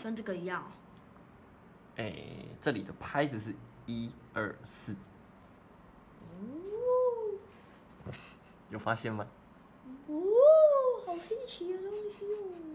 跟这个一样。 这里的拍子是1、2、4。有发现吗？ 好新奇的东西哦。